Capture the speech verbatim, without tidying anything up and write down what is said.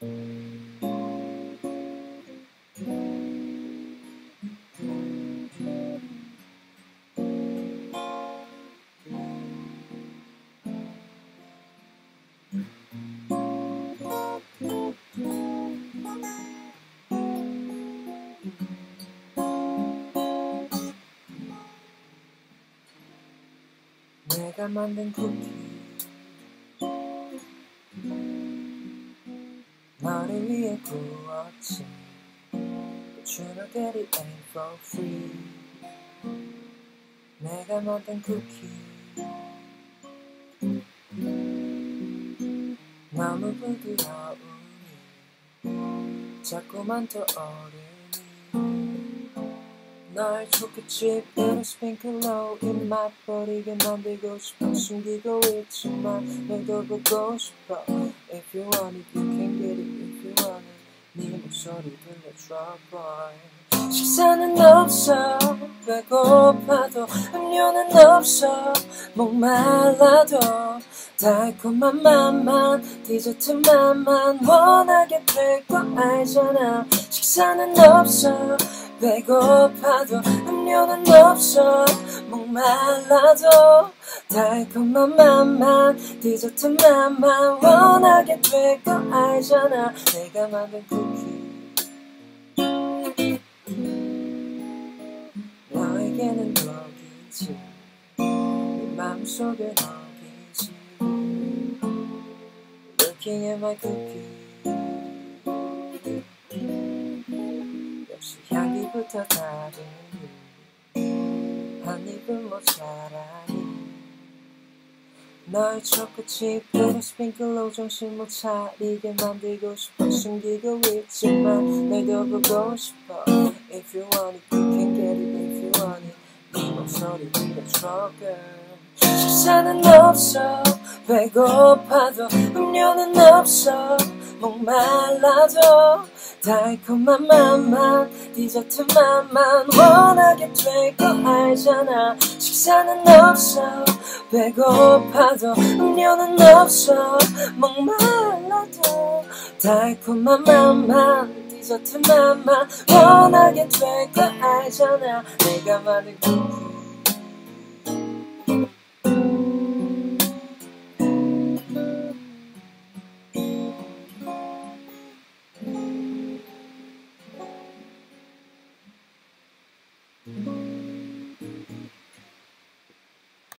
내가 만든 쿠키 너를 위해 구웠지 But you know that it ain't for free. 내가 만든 쿠키 너무 부드러우니 자꾸만 떠오르니 널 초코칩으로 스핑클로 입맛 버리게 만들고 싶어 숨기고 있지만 너도 보고 싶어 If you want it, you can get it if you want it 네 목소리 들려줘 boy. 식사는 없어 배고파도 음료는 없어 목말라도 달콤한 맛만 디저트 맛만 원하게 될 거 알잖아. 식사는 없어 배고파도 음료는 없어 목말라도 달콤한 맛만 디저트 맛만 원하게 될 거 알잖아. 내가 만든 쿠키 너에게는 먹이지 네 맘속에 먹이지 Looking at my cookie 역시 향기부터 다르니 한 입은 모자라니 널 초코칩으로 스핑클로 정신 못 차리게 만들고 싶어 숨기고 있지만 너도 보고 싶어 If you want it, you can get it if you want it 네 목소리 들려줘 girl. 식사는 없어 배고파도 음료는 없어 목말라도 달콤한 맛만 디저트 맛만 원하게 될 거 알잖아. 식사는 없어 배고파도 음료는 없어 목말라도 달콤한 맛만 디저트 맛만 원하게 될 거 알잖아. 내가 만든 쿠키